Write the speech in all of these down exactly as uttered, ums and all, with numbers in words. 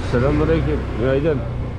Selamünaleyküm. Günaydın.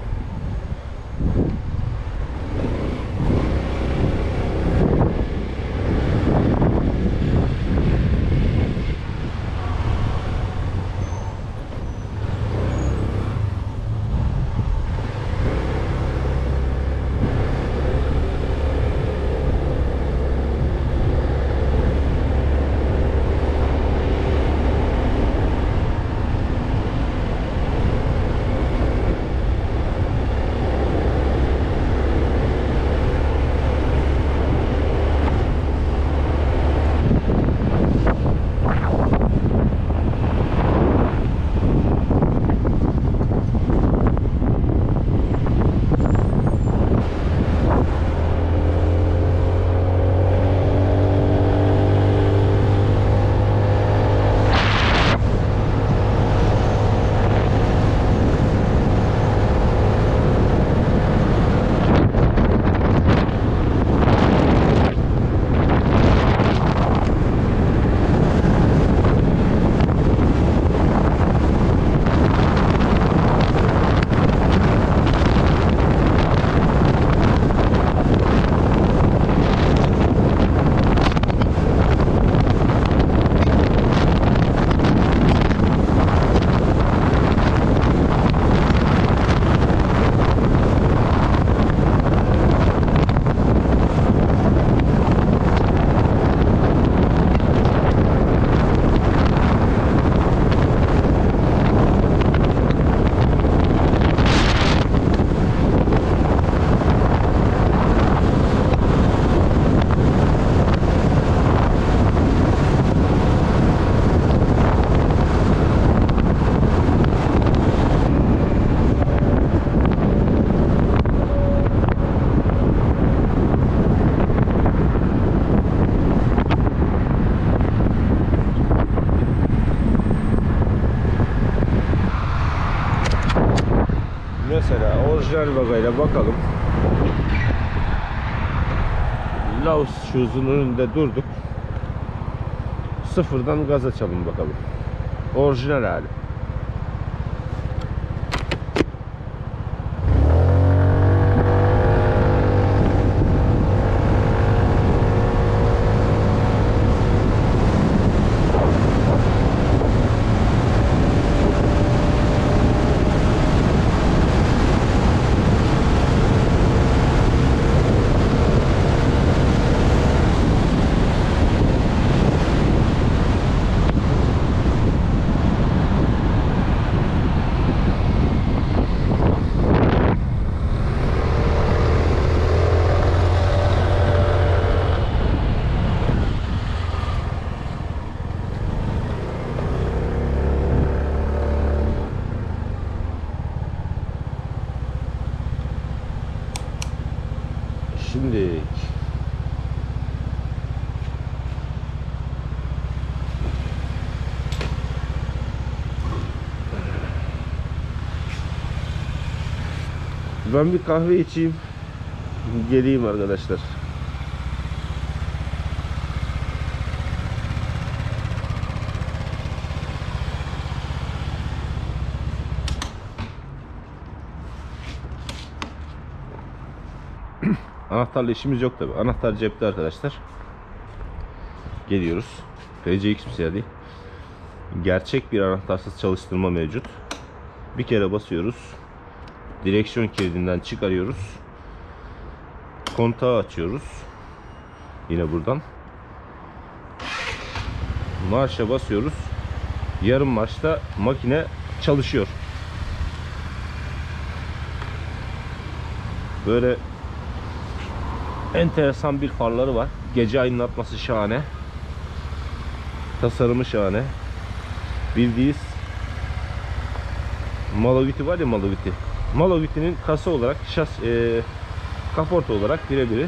Mesela orijinal bagayla bakalım. Laos Shoes'un önünde durduk. Sıfırdan gaz açalım bakalım. Orijinal hali. Şimdi ben bir kahve içeyim, geleyim arkadaşlar. Anahtarla işimiz yok tabi. Anahtar cepte arkadaşlar. Geliyoruz. F C X değil. Gerçek bir anahtarsız çalıştırma mevcut. Bir kere basıyoruz. Direksiyon kilidinden çıkarıyoruz. Kontağı açıyoruz. Yine buradan. Marşa basıyoruz. Yarım marşta makine çalışıyor. Böyle enteresan bir farları var. Gece aydınlatması şahane. Tasarımı şahane. Bildiğiniz Maloviti var ya, Maloviti. Maloviti'nin kasa olarak, şas, e, kaporta olarak birebiri.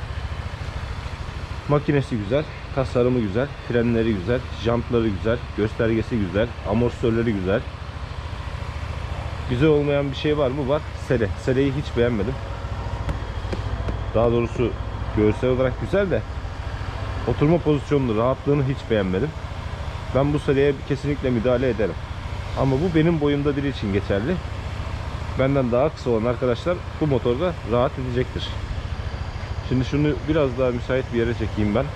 Makinesi güzel, tasarımı güzel, frenleri güzel, jantları güzel, göstergesi güzel, amortisörleri güzel. Güzel olmayan bir şey var mı? Var. Sele. Seleyi hiç beğenmedim. Daha doğrusu görsel olarak güzel de oturma pozisyonunu, rahatlığını hiç beğenmedim. Ben bu seleye kesinlikle müdahale ederim. Ama bu benim boyumda biri için geçerli. Benden daha kısa olan arkadaşlar bu motorda rahat edecektir. Şimdi şunu biraz daha müsait bir yere çekeyim ben.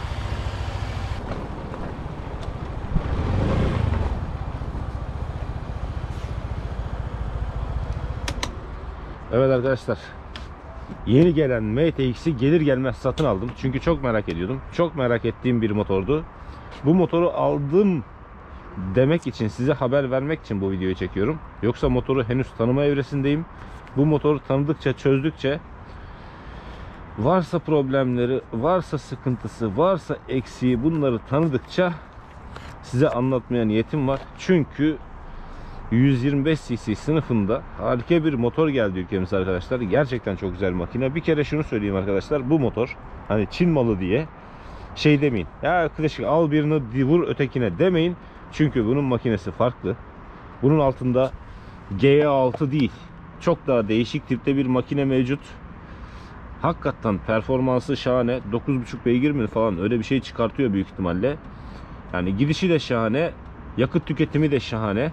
Evet arkadaşlar, yeni gelen M T X'i gelir gelmez satın aldım. Çünkü çok merak ediyordum. Çok merak ettiğim bir motordu. Bu motoru aldım demek için, size haber vermek için bu videoyu çekiyorum. Yoksa motoru henüz tanıma evresindeyim. Bu motoru tanıdıkça, çözdükçe, varsa problemleri, varsa sıkıntısı, varsa eksiği, bunları tanıdıkça size anlatmaya niyetim var. Çünkü yüz yirmi beş cc sınıfında harika bir motor geldi ülkemize arkadaşlar. Gerçekten çok güzel bir makine. Bir kere şunu söyleyeyim arkadaşlar, bu motor hani Çin malı diye şey demeyin. Ya klasik al birini vur ötekine demeyin. Çünkü bunun makinesi farklı. Bunun altında G altı değil, çok daha değişik tipte bir makine mevcut. Hakikaten performansı şahane. dokuz buçuk beygir mi falan öyle bir şey çıkartıyor büyük ihtimalle. Yani gidişi de şahane. Yakıt tüketimi de şahane.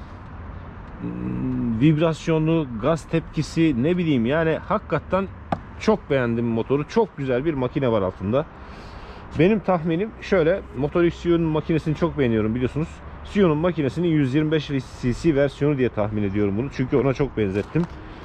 Vibrasyonu, gaz tepkisi, ne bileyim yani hakikaten çok beğendim motoru. Çok güzel bir makine var altında. Benim tahminim şöyle, Motor Sion'un makinesini çok beğeniyorum biliyorsunuz. Sion'un makinesinin yüz yirmi beş cc versiyonu diye tahmin ediyorum bunu. Çünkü ona çok benzettim.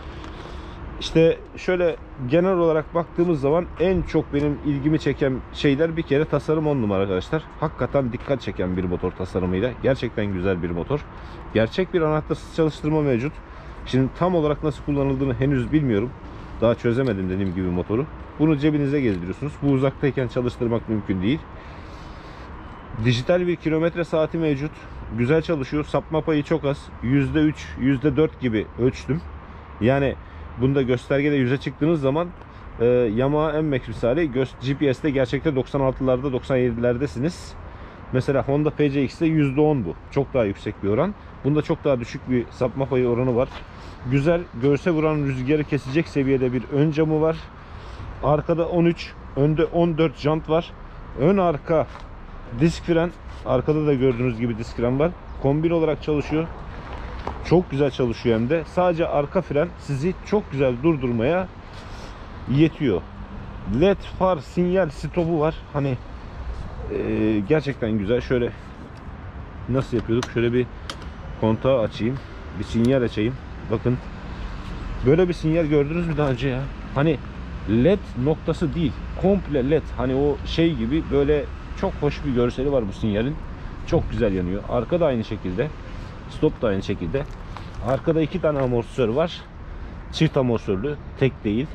İşte şöyle genel olarak baktığımız zaman en çok benim ilgimi çeken şeyler bir kere tasarım on numara arkadaşlar. Hakikaten dikkat çeken bir motor tasarımıyla. Gerçekten güzel bir motor. Gerçek bir anahtarsız çalıştırma mevcut. Şimdi tam olarak nasıl kullanıldığını henüz bilmiyorum. Daha çözemedim dediğim gibi motoru. Bunu cebinize gezdiriyorsunuz. Bu uzaktayken çalıştırmak mümkün değil. Dijital bir kilometre saati mevcut. Güzel çalışıyor. Sapma payı çok az. yüzde üç, yüzde dört gibi ölçtüm. Yani bunda göstergede yüze çıktığınız zaman e, Yamaha M Max misali G P S'te gerçekte doksan altılarda doksan yedilerdesiniz. Mesela Honda P C X'te yüzde on bu. Çok daha yüksek bir oran. Bunda çok daha düşük bir sapma payı oranı var. Güzel, göğse vuran rüzgarı kesecek seviyede bir ön camı var. Arkada on üç, önde on dört jant var. Ön arka disk fren. Arkada da gördüğünüz gibi disk fren var. Kombin olarak çalışıyor. Çok güzel çalışıyor hem de. Sadece arka fren sizi çok güzel durdurmaya yetiyor. L E D far sinyal stopu var. Hani e, gerçekten güzel. Şöyle nasıl yapıyorduk? Şöyle bir kontağı açayım. Bir sinyal açayım. Bakın. Böyle bir sinyal gördünüz mü daha önce ya? Hani L E D noktası değil. Komple L E D. Hani o şey gibi böyle çok hoş bir görseli var bu sinyalin. Çok güzel yanıyor. Arka da aynı şekilde. Stop da aynı şekilde. Arkada iki tane amortisör var. Çift amortisörlü. Tek değil.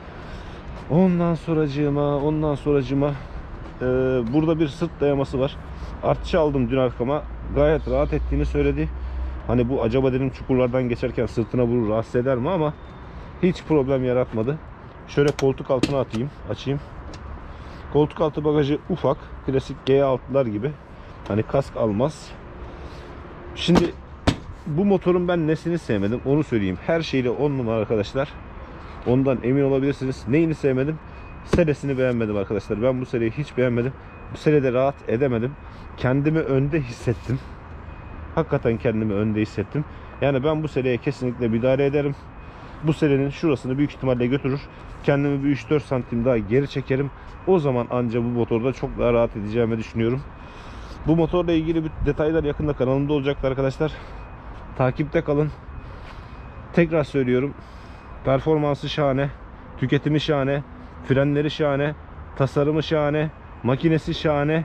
Ondan sonracığıma, ondan sonracığıma e, burada bir sırt dayaması var. Artçı aldım dün arkama. Gayet rahat ettiğini söyledi. Hani bu acaba dedim çukurlardan geçerken sırtına vurur, rahatsız eder mi, ama hiç problem yaratmadı. Şöyle koltuk altına atayım, açayım. Koltuk altı bagajı ufak. Klasik G altılar gibi. Hani kask almaz. Şimdi bu motorun ben nesini sevmedim onu söyleyeyim. Her şeyle on numara arkadaşlar. Ondan emin olabilirsiniz. Neyini sevmedim? Selesini beğenmedim arkadaşlar. Ben bu seleyi hiç beğenmedim. Bu selede rahat edemedim. Kendimi önde hissettim. Hakikaten kendimi önde hissettim. Yani ben bu seleye kesinlikle müdahale ederim. Bu selenin şurasını büyük ihtimalle götürür. Kendimi bir üç dört santim daha geri çekerim. O zaman anca bu motorda çok daha rahat edeceğimi düşünüyorum. Bu motorla ilgili bir detaylar yakında kanalımda olacaktır arkadaşlar. Takipte kalın. Tekrar söylüyorum. Performansı şahane. Tüketimi şahane. Frenleri şahane. Tasarımı şahane. Makinesi şahane.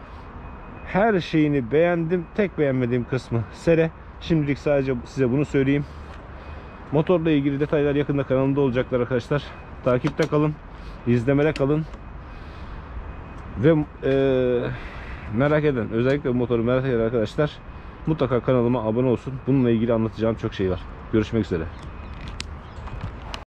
Her şeyini beğendim. Tek beğenmediğim kısmı sele. Şimdilik sadece size bunu söyleyeyim. Motorla ilgili detaylar yakında kanalımda olacaklar arkadaşlar. Takipte kalın. İzlemede kalın. Ve ee, merak eden, özellikle bu motoru merak eden arkadaşlar mutlaka kanalıma abone olsun. Bununla ilgili anlatacağım çok şey var. Görüşmek üzere.